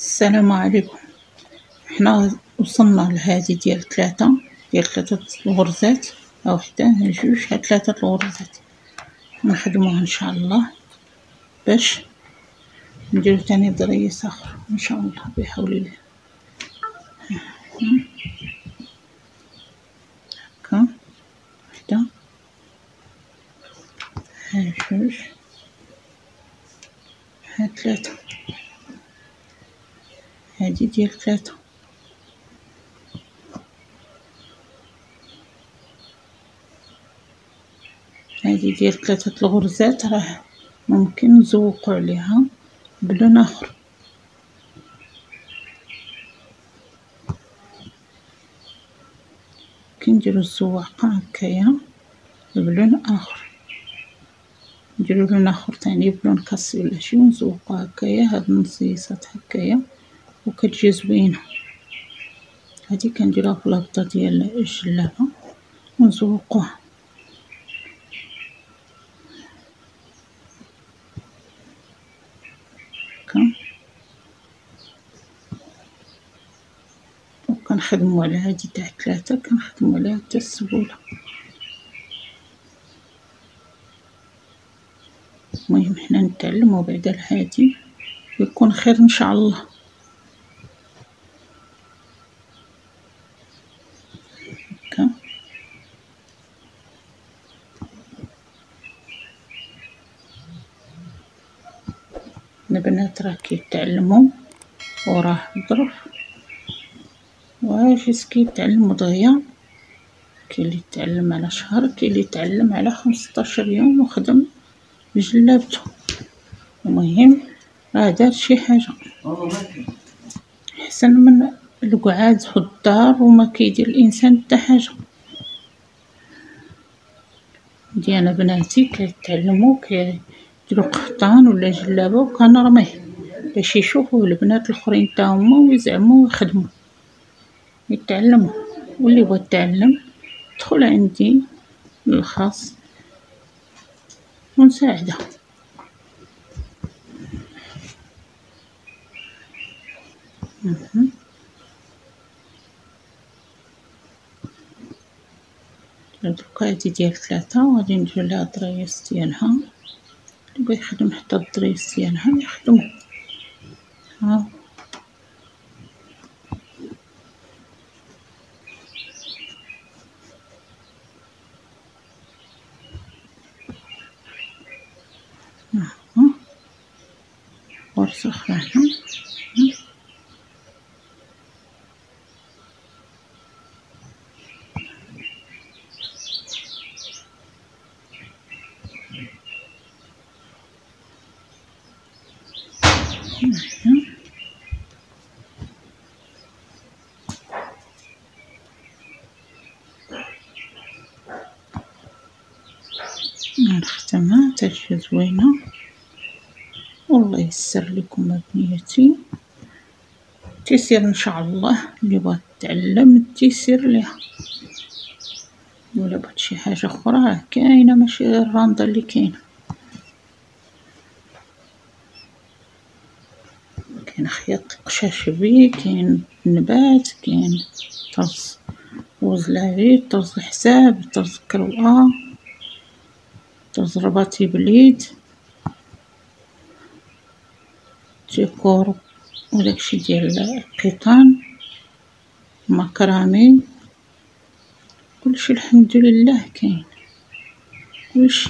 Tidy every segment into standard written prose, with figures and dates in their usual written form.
السلام عليكم. حنا وصلنا لهذه ديال ثلاثة الغرزات، أو وحدة جوج هاد 3 الغرزات نخدموها إن شاء الله باش نديرو تاني ضريس آخر إن شاء الله بحول الله. هكا وحدة، ها جوج، ها 3، هادي ديال 3، هادي ديال 3 الغرزات. راه ممكن نزوقو عليها بلون اخر، كنديرو الزواقه هكايا بلون اخر، نديرو لون اخر تاني بلون كاسي ولا شي ونزوقو هكايا. هاد النصيصات هكايا وكتجي زوينه. هادي كنديروها في الهبطه ديال الجلابه ونزوقوها هكا، وكنخدمو على هادي تاع 3 كنخدمو عليها حتى السبوله. المهم حنا نتعلمو بعدا لهادي يكون خير ان شاء الله. هكا البنات راه كيتعلموا وراه الظرف واجز كيتعلموا دغيا. كاين اللي يتعلم على شهر، كاين اللي يتعلم على 15 يوم وخدم بجلابته. المهم راه دار شي حاجه احسن من القعاد في الدار وما كيدير الانسان حتى حاجه. ديانا بناتي كيتعلموا كيديروا قفطان ولا جلابه وكنرميه باش يشوفوا البنات الاخرين حتى هما ويزعموا ويخدموا يتعلموا. واللي بغى يتعلم يدخل عندي الخاص ونساعده. دوكا هادي ديال 3 وغادي ندير لها الضريس ديالها. اللي بغى يخدم حتى الضريس ديالها يخدمو. ها غرزة أخرى هنا. نختمها تجي زوينة. والله يسر لكم بنياتي، تيسير ان شاء الله. اللي بغات تتعلم تيسير ليها، ولا بغات شي حاجه اخرى كاينه ماشي غير الرانده اللي كاينه. كاين خياط قشاشبي، كاين نبات، كاين طرز وزلاري، طرز حساب، طرز كروه، طرز رباطي بليد، ديكور وداكشي ديال القيطان، مكرامي، كلشي الحمد لله كاين كلشي.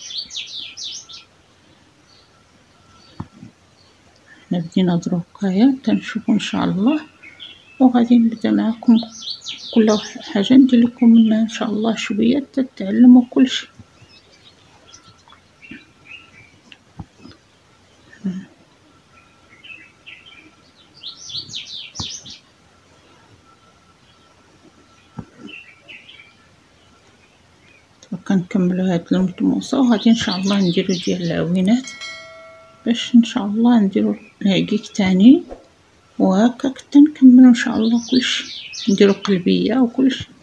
حنا بدينا دروكايا تنشوفو ان شاء الله، وغادي نبدا معكم كل حاجه ندير لكم منها ان شاء الله شويه تتعلموا كلشي. كنكملوا هاد المطموسه وغادي ان شاء الله نديرو ديال العوينات باش ان شاء الله نديرو العقيق تاني، وهكا حتى نكملوا ان شاء الله كلشي، نديرو قلبيه وكلشي.